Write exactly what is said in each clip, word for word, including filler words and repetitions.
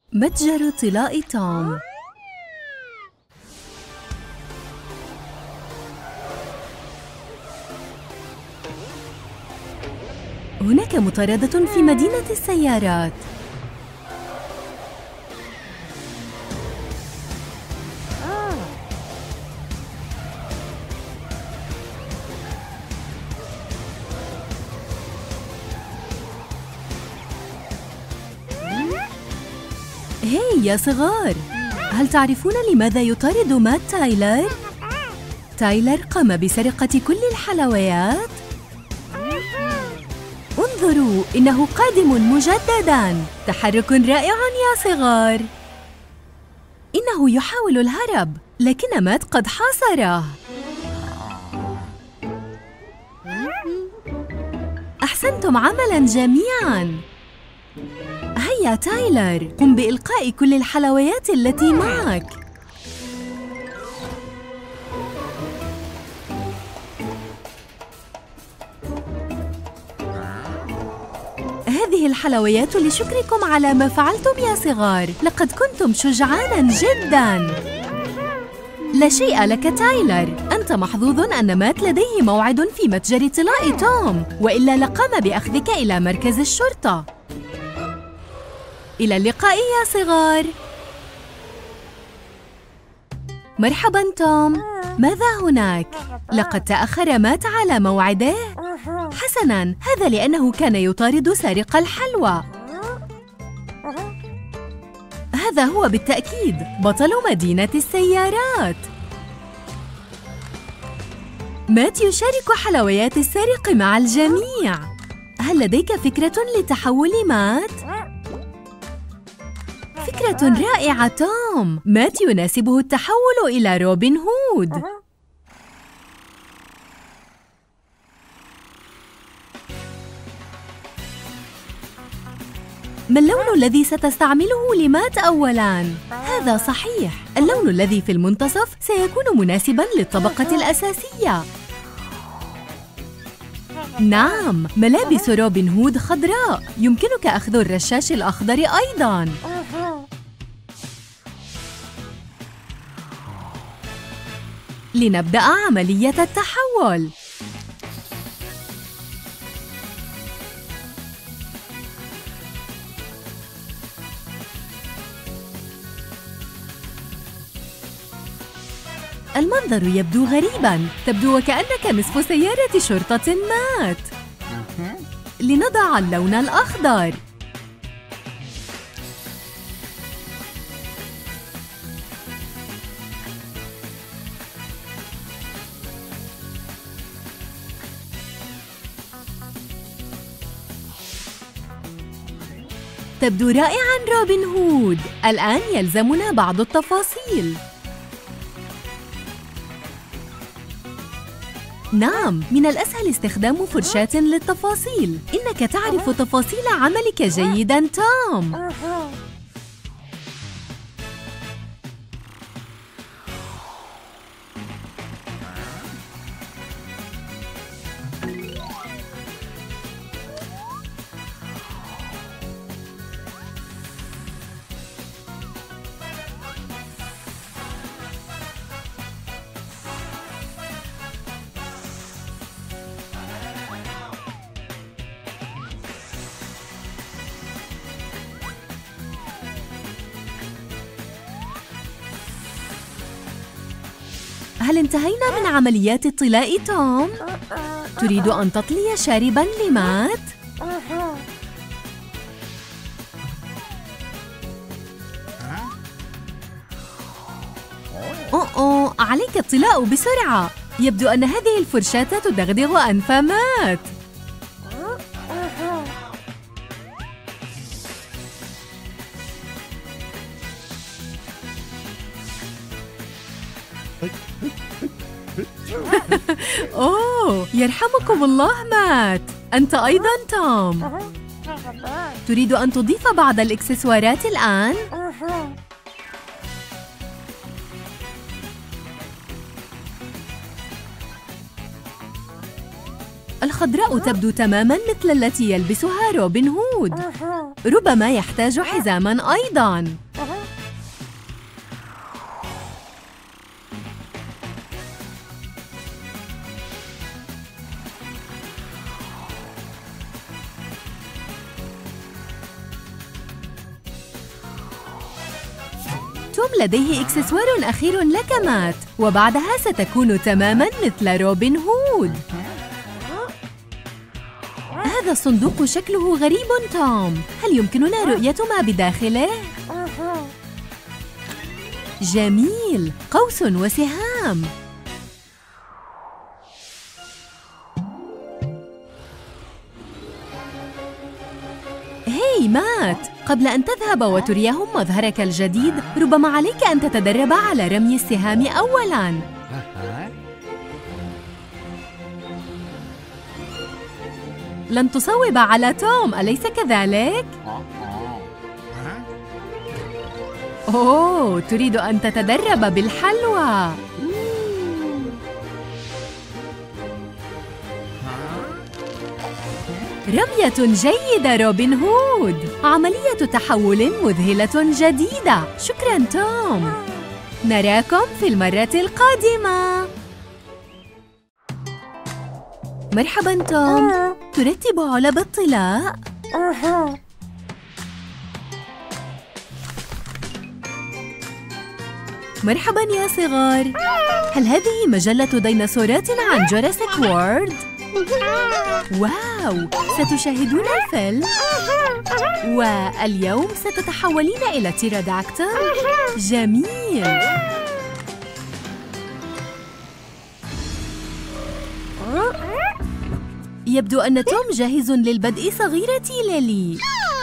متجر طلاء توم. هناك مطاردة في مدينة السيارات. هاي يا صغار، هل تعرفون لماذا يطارد مات تايلر؟ تايلر قام بسرقة كل الحلويات. انظروا، إنه قادم مجدداً. تحرك رائع يا صغار. إنه يحاول الهرب، لكن مات قد حاصره. أحسنتم عملاً جميعاً. هيا تايلر، قم بإلقاء كل الحلويات التي معك. هذه الحلويات لشكركم على ما فعلتم يا صغار. لقد كنتم شجعاناً جداً. لا شيء لك تايلر، أنت محظوظ أن مات لديه موعد في متجر طلاء توم، وإلا لقام بأخذك إلى مركز الشرطة. إلى اللقاء يا صغار. مرحباً توم، ماذا هناك؟ لقد تأخر مات على موعده؟ حسناً، هذا لأنه كان يطارد سارق الحلوى. هذا هو بالتأكيد بطل مدينة السيارات. مات يشارك حلويات السارق مع الجميع. هل لديك فكرة لتحول مات؟ فكرة رائعة توم. مات يناسبه التحول إلى روبن هود. ما اللون الذي ستستعمله لمات أولاً؟ هذا صحيح، اللون الذي في المنتصف سيكون مناسباً للطبقة الأساسية. نعم، ملابس روبن هود خضراء. يمكنك أخذ الرشاش الأخضر أيضاً. لنبدأ عملية التحول. المنظر يبدو غريباً. تبدو وكأنك نصف سيارة شرطة مات. لنضع اللون الأخضر. تبدو رائعاً روبن هود. الآن يلزمنا بعض التفاصيل. نعم، من الأسهل استخدام فرشاة للتفاصيل. إنك تعرف تفاصيل عملك جيداً توم. هل انتهينا من عمليات الطلاء توم؟ تريد أن تطلي شارباً لمات؟ أوه، عليك الطلاء بسرعة. يبدو أن هذه الفرشاة تدغدغ أنف مات. أوه، يرحمكم الله مات. أنت أيضاً توم. تريد أن تضيف بعض الإكسسوارات الآن؟ الخضراء تبدو تماماً مثل التي يلبسها روبن هود. ربما يحتاج حزاماً أيضاً. توم لديه إكسسوار أخير لك مات، وبعدها ستكون تماماً مثل روبن هود. هذا الصندوق شكله غريب توم. هل يمكننا رؤية ما بداخله؟ جميل، قوس وسهام. هاي مات، قبل أن تذهب وتريهم مظهرك الجديد ربما عليك أن تتدرب على رمي السهام أولاً. لن تصوب على توم، أليس كذلك؟ أوه، تريد أن تتدرب بالحلوى. رمية جيدة روبن هود. عملية تحول مذهلة جديدة. شكراً توم. نراكم في المرة القادمة. مرحباً توم. ترتب علب الطلاء؟ مرحباً يا صغار. هل هذه مجلة ديناصورات عن جوراسيك وورلد؟ واو، ستشاهدون الفيلم؟ واليوم ستتحولين إلى تيراداكتيل؟ جميل. يبدو أن توم جاهز للبدء صغيرتي ليلي.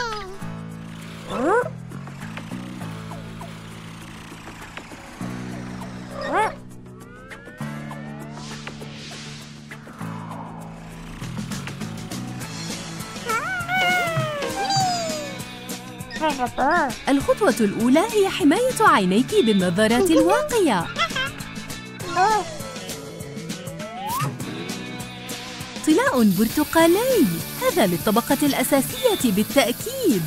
الخطوة الأولى هي حماية عينيك بالنظارات الواقية. طلاء برتقالي، هذا للطبقة الأساسية بالتأكيد.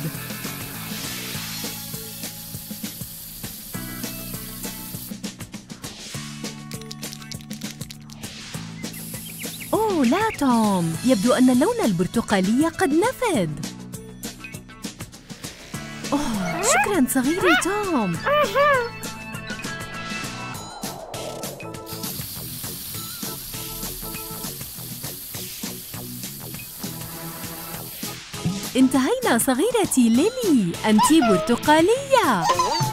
أوه لا توم، يبدو أن اللون البرتقالي قد نفد. أوه شكراً صغيري توم. انتهينا صغيرتي ليلي، أنتِ برتقالية.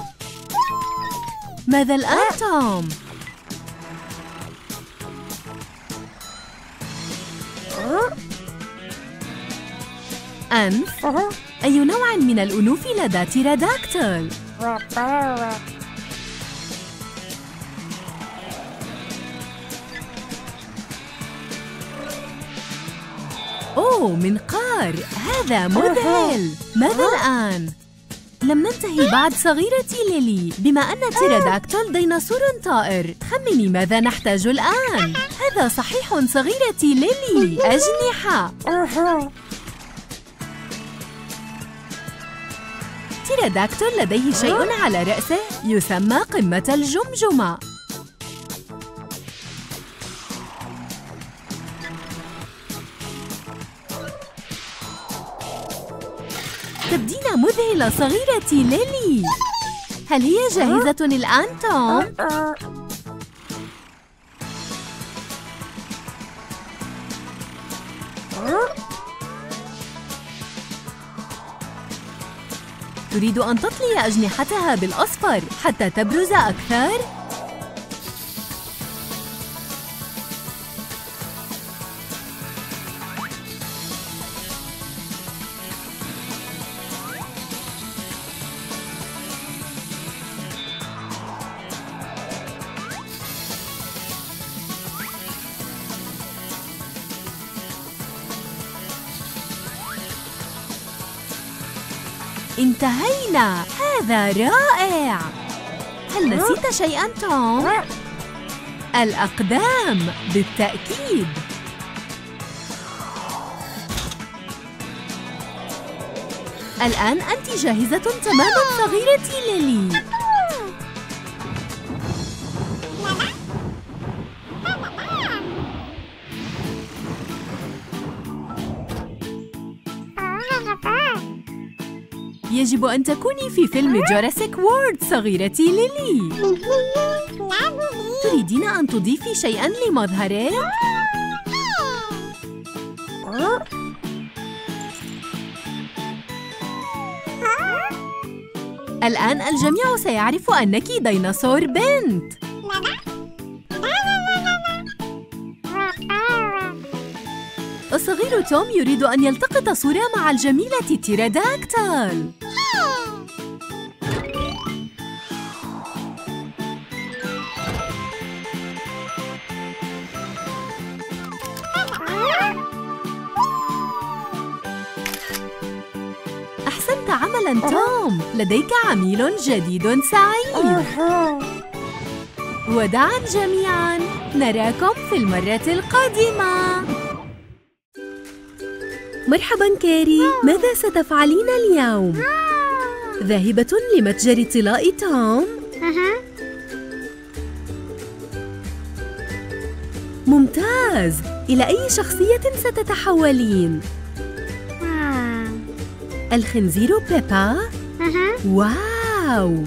ماذا الآن توم؟ أنف؟ أي نوع من الأنوف لدى تيراداكتيل؟ أوه منقار، هذا مذهل. ماذا الآن؟ لم ننتهي بعد صغيرتي ليلي. بما أن تيراداكتيل ديناصور طائر، خمني ماذا نحتاج الآن؟ هذا صحيح صغيرتي ليلي، أجنحة. تيراداكتيل لديه شيء على رأسه يسمى قمة الجمجمة. تبدين مذهلة صغيرتي ليلي. هل هي جاهزة الآن توم؟ تريد أن تطلي أجنحتها بالأصفر حتى تبرز أكثر؟ انتهينا، هذا رائع. هل نسيت شيئاً توم؟ الأقدام بالتأكيد. الآن أنت جاهزة تماماً صغيرتي ليلي. يجب أن تكوني في فيلم جوراسيك وورلد صغيرتي ليلي. تريدين أن تضيفي شيئاً لمظهرك؟ الآن الجميع سيعرف أنك ديناصور بنت. الصغير توم يريد أن يلتقط صورة مع الجميلة تيراداكتال. أحسنت عملاً توم، لديك عميل جديد سعيد. وداعاً جميعاً، نراكم في المرة القادمة. مرحباً كاري، ماذا ستفعلين اليوم؟ ذاهبة لمتجر طلاء توم؟ ممتاز، إلى أي شخصية ستتحولين؟ الخنزير بيبا؟ واو!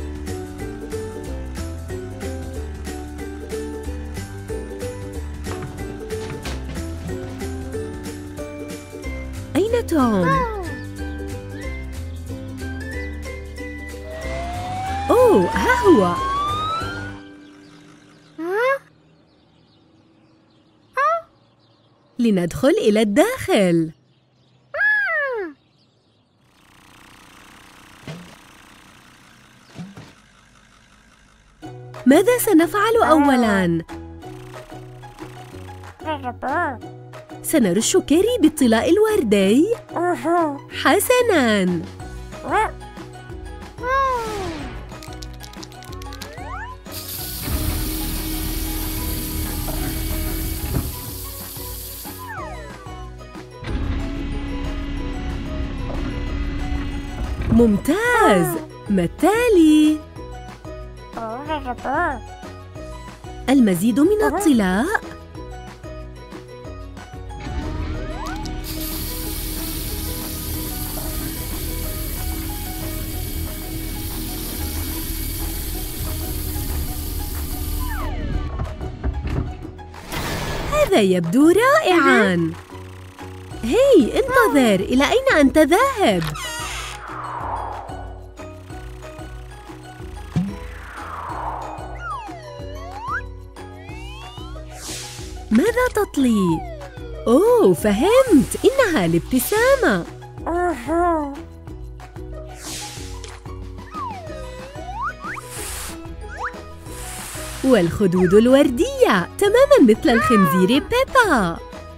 أين توم؟ أوه، ها هو. لندخل إلى الداخل. ماذا سنفعل أولاً؟ سنرش كاري بالطلاء الوردي؟ حسناً. ممتاز. ما التالي؟ المزيد من الطلاء؟ هذا يبدو رائعاً. هاي، انتظر، إلى أين أنت ذاهب؟ ماذا تطلي؟ أوه، فهمت، إنها الابتسامة. والخدود الوردية تماماً مثل الخنزير بيبا.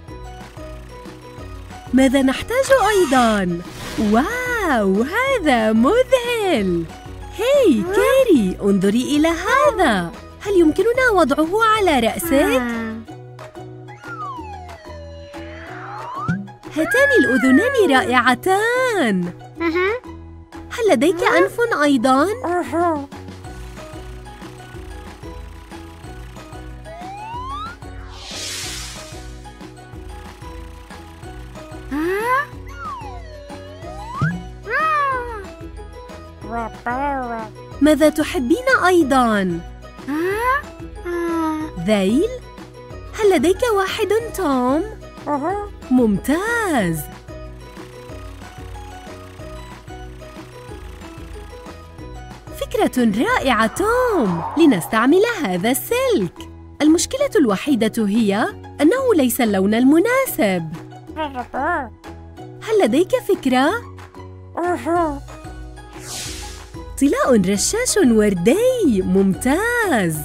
ماذا نحتاج أيضاً؟ واو، هذا مذهل. هاي كاري، انظري إلى هذا. هل يمكننا وضعه على رأسك؟ هاتان الأذنان رائعتان. هل لديك أنف أيضاً؟ ماذا تحبين أيضاً؟ ذيل؟ هل لديك واحد توم؟ ممتاز. فكرة رائعة توم، لنستعمل هذا السلك. المشكلة الوحيدة هي أنه ليس اللون المناسب. هل لديك فكرة؟ طلاء رشاش وردي، ممتاز.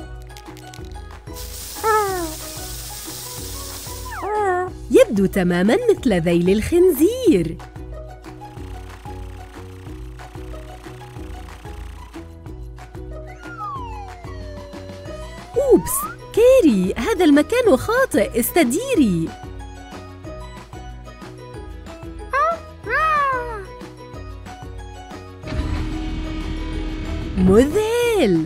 يبدو تماماً مثل ذيل الخنزير. أوبس، كاري، هذا المكان خاطئ، استديري. مذهل!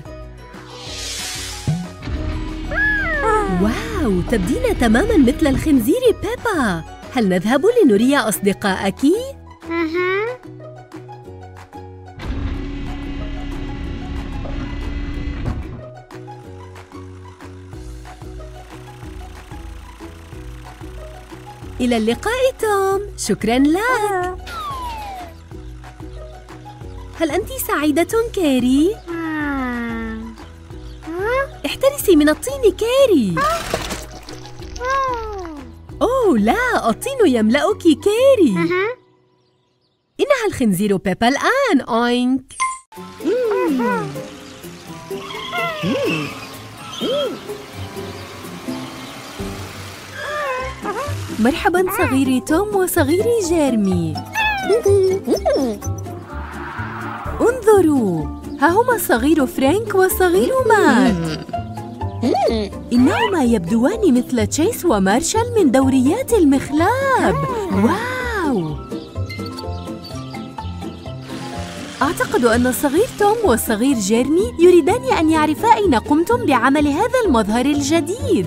واو، تبدين تماماً مثل الخنزير بيبا. هل نذهب لنري أصدقائك؟ إلى اللقاء توم، شكراً لك. هل أنت سعيدة كاري؟ احترسي من الطين كاري. أوه لا، الطين يملأك كاري. إنها الخنزير بيبا الآن. أوينك. مرحباً صغيري توم وصغيري جيرمي. انظروا، ها هما الصغير فرانك والصغير مات. إنهما يبدوان مثل تشيس ومارشال من دوريات المخلاب. واو! أعتقد أن الصغير توم والصغير جيرمي يريدان أن يعرفا أين قمتم بعمل هذا المظهر الجديد.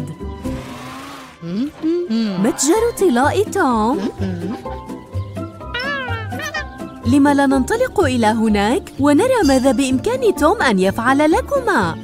متجر طلاء توم. لما لا ننطلق إلى هناك ونرى ماذا بإمكان توم أن يفعل لكما؟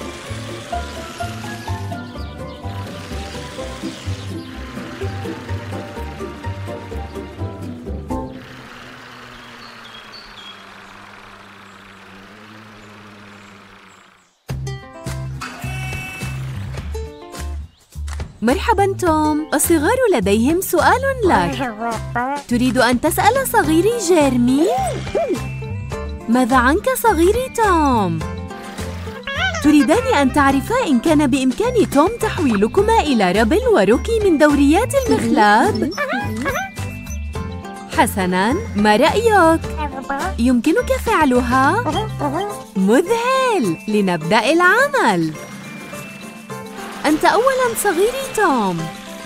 مرحباً توم، الصغار لديهم سؤال لك. تريد أن تسأل صغيري جيرمي؟ ماذا عنك صغيري توم؟ تريدان أن تعرفا إن كان بإمكان توم تحويلكما إلى رابل وروكي من دوريات المخلاب؟ حسناً، ما رأيك؟ يمكنك فعلها؟ مذهل! لنبدأ العمل. أنت أولاً صغيري توم.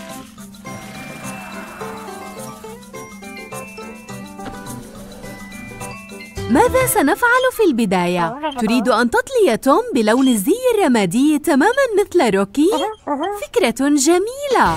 ماذا سنفعل في البداية؟ تريد أن تطلي توم بلون الزي الرمادي تماماً مثل روكي؟ فكرة جميلة.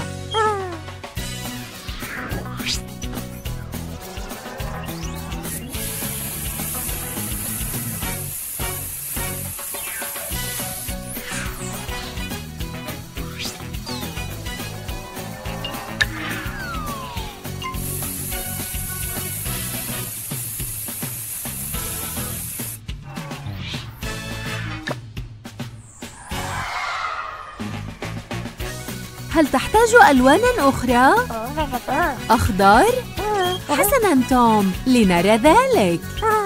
هل تحتاج ألواناً أخرى؟ أخضر؟ حسناً توم، لنرى ذلك.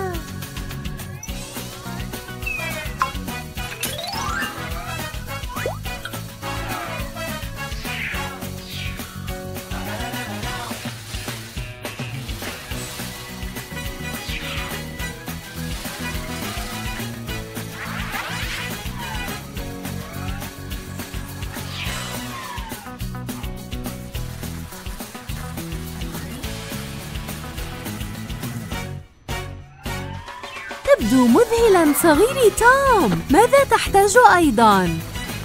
تبدو مذهلاً صغيري توم. ماذا تحتاج أيضاً؟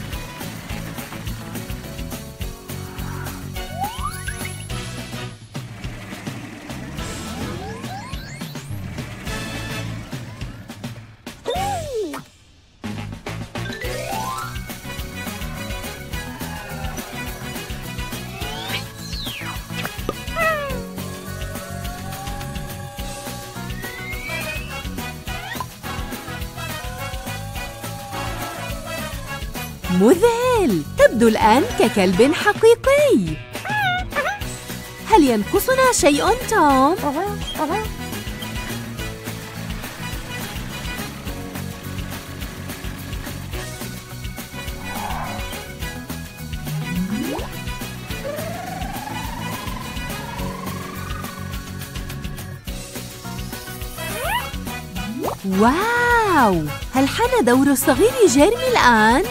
مذهل! تبدو الآن ككلب حقيقي. هل ينقصنا شيء توم؟ واو! هل حان دور الصغير جيرمي الآن؟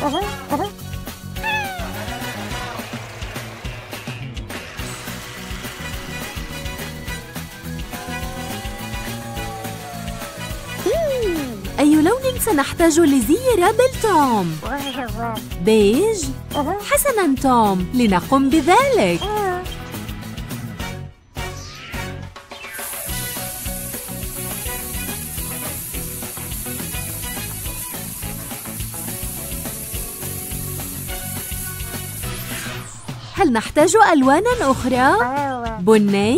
أي لون سنحتاج لزي رابل توم. بيج؟ حسناً توم، لنقم بذلك. هل نحتاج ألواناً أخرى؟ بني؟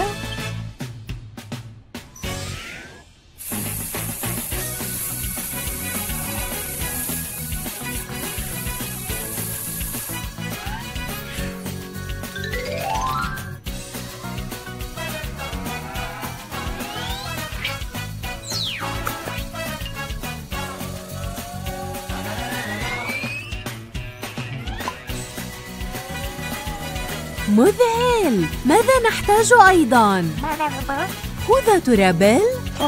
مذهل! ماذا نحتاج أيضاً؟ خوذة رابل؟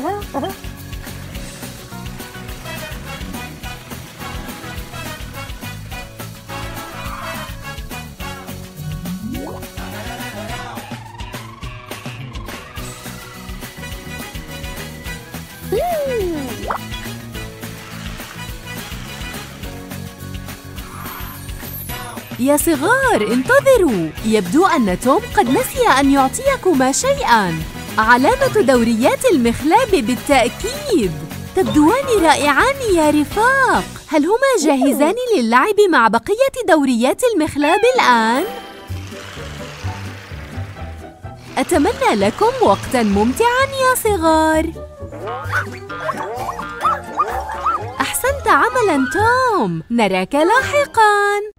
يا صغار، انتظروا! يبدو أن توم قد نسي أن يعطيكما شيئاً. علامة دوريات المخلاب بالتأكيد. تبدوان رائعان يا رفاق. هل هما جاهزان للعب مع بقية دوريات المخلاب الآن؟ أتمنى لكم وقتاً ممتعاً يا صغار. أحسنت عملاً توم. نراك لاحقاً.